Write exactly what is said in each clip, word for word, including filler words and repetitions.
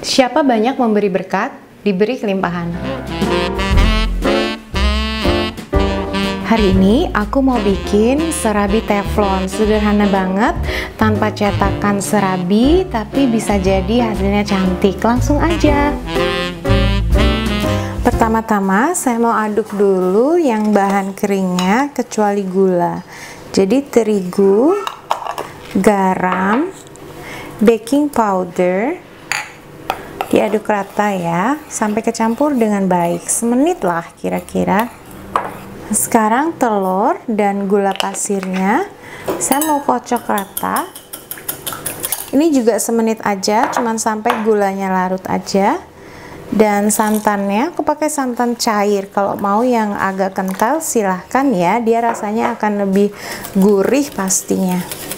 Siapa banyak memberi berkat, diberi kelimpahan. Hari ini aku mau bikin serabi teflon. Sederhana banget, tanpa cetakan serabi, tapi bisa jadi hasilnya cantik. Langsung aja. Pertama-tama saya mau aduk dulu yang bahan keringnya kecuali gula. Jadi terigu, garam, baking powder, diaduk rata ya, sampai kecampur dengan baik, semenit lah kira-kira. Sekarang telur dan gula pasirnya saya mau kocok rata. Ini juga semenit aja, cuman sampai gulanya larut aja. Dan santannya aku pakai santan cair, kalau mau yang agak kental silahkan ya, dia rasanya akan lebih gurih pastinya.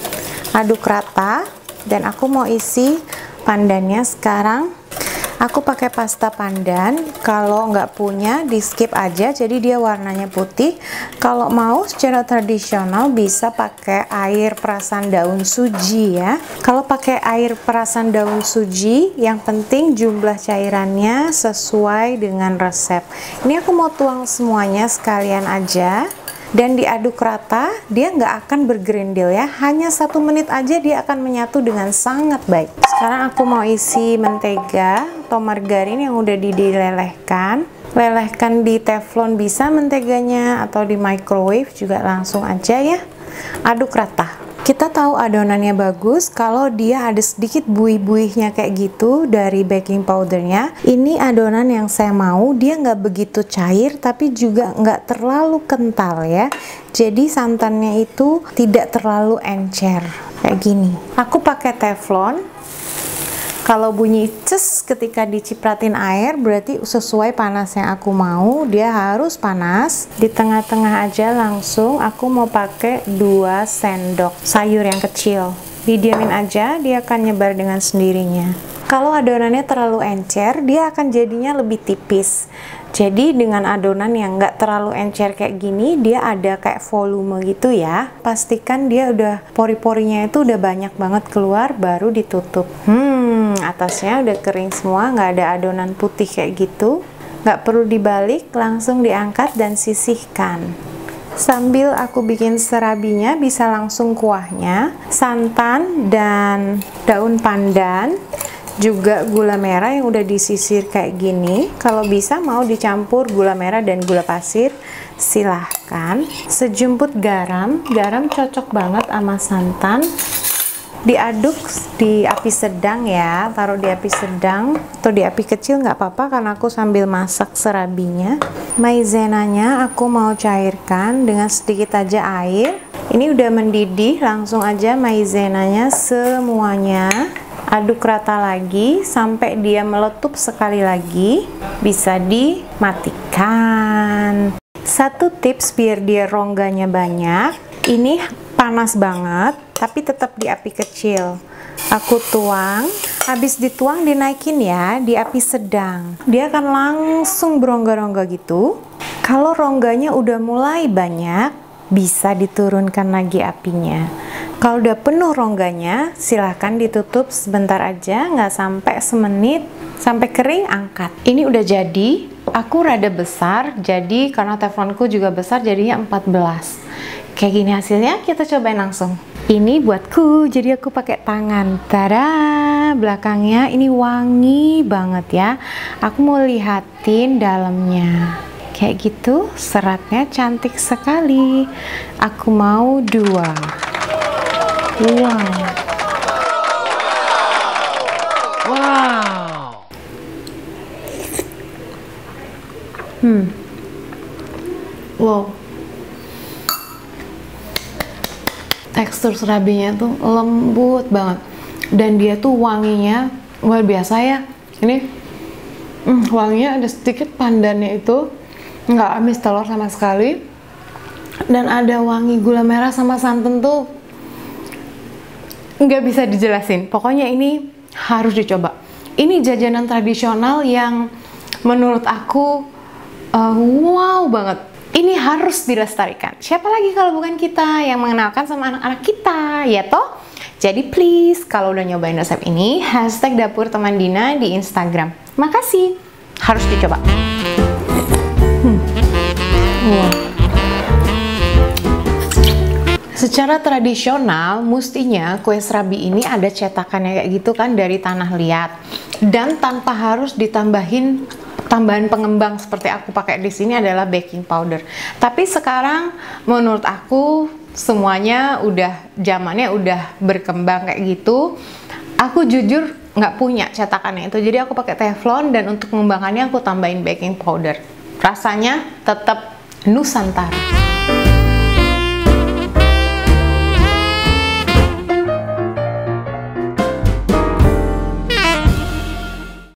Aduk rata dan aku mau isi pandannya sekarang. Aku pakai pasta pandan, kalau nggak punya di skip aja, jadi dia warnanya putih. Kalau mau secara tradisional bisa pakai air perasan daun suji ya. Kalau pakai air perasan daun suji, yang penting jumlah cairannya sesuai dengan resep. Ini aku mau tuang semuanya sekalian aja. Dan diaduk rata, dia nggak akan bergerindil ya, hanya satu menit aja dia akan menyatu dengan sangat baik. Sekarang aku mau isi mentega atau margarin yang udah dilelehkan. Lelehkan di teflon bisa menteganya, atau di microwave juga langsung aja ya. Aduk rata. Kita tahu adonannya bagus kalau dia ada sedikit buih-buihnya kayak gitu dari baking powdernya. Ini adonan yang saya mau, dia nggak begitu cair tapi juga nggak terlalu kental ya. Jadi santannya itu tidak terlalu encer kayak gini. Aku pakai teflon. Kalau bunyi ces ketika dicipratin air berarti sesuai panas yang aku mau, dia harus panas. Di tengah-tengah aja langsung aku mau pakai dua sendok sayur yang kecil. Didiamin aja, dia akan nyebar dengan sendirinya. Kalau adonannya terlalu encer, dia akan jadinya lebih tipis. Jadi dengan adonan yang nggak terlalu encer kayak gini, dia ada kayak volume gitu ya. Pastikan dia udah pori-porinya itu udah banyak banget keluar, baru ditutup. Hmm, atasnya udah kering semua, nggak ada adonan putih kayak gitu. Nggak perlu dibalik, langsung diangkat dan sisihkan. Sambil aku bikin serabinya, bisa langsung kuahnya, santan dan daun pandan. Juga gula merah yang udah disisir kayak gini. Kalau bisa mau dicampur gula merah dan gula pasir, silahkan. Sejumput garam, garam cocok banget sama santan. Diaduk di api sedang ya, taruh di api sedang atau di api kecil nggak apa-apa karena aku sambil masak serabinya. Maizenanya aku mau cairkan dengan sedikit aja air. Ini udah mendidih, langsung aja maizenanya semuanya. Aduk rata lagi sampai dia meletup sekali lagi, bisa dimatikan. Satu tips biar dia rongganya banyak, ini panas banget tapi tetap di api kecil. Aku tuang, habis dituang dinaikin ya di api sedang, dia akan langsung berongga-rongga gitu. Kalau rongganya udah mulai banyak, bisa diturunkan lagi apinya. Kalau udah penuh rongganya, silahkan ditutup sebentar aja, nggak sampai semenit. Sampai kering, angkat. Ini udah jadi. Aku rada besar, jadi karena teflonku juga besar, jadinya empat belas. Kayak gini hasilnya, kita cobain langsung. Ini buatku, jadi aku pakai tangan. Tada! Belakangnya ini wangi banget ya. Aku mau lihatin dalamnya. Kayak gitu, seratnya cantik sekali. Aku mau dua. Wow. Wow. Hmm. Wow. Tekstur serabinya tuh lembut banget. Dan dia tuh wanginya luar biasa ya. Ini hmm, wanginya ada sedikit pandannya itu. Nggak amis telur sama sekali. Dan ada wangi gula merah sama santan tuh nggak bisa dijelasin. Pokoknya ini harus dicoba. Ini jajanan tradisional yang menurut aku uh, wow banget. Ini harus dilestarikan. Siapa lagi kalau bukan kita yang mengenalkan sama anak-anak kita, ya toh? Jadi please, kalau udah nyobain resep ini, hashtag dapur teman Dina di Instagram. Makasih, harus dicoba. Hmm. Wow. Secara tradisional, mestinya kue serabi ini ada cetakannya kayak gitu kan dari tanah liat, dan tanpa harus ditambahin tambahan pengembang seperti aku pakai di sini adalah baking powder. Tapi sekarang menurut aku semuanya udah zamannya udah berkembang kayak gitu. Aku jujur nggak punya cetakannya itu, jadi aku pakai teflon dan untuk pengembangannya aku tambahin baking powder. Rasanya tetap Nusantara.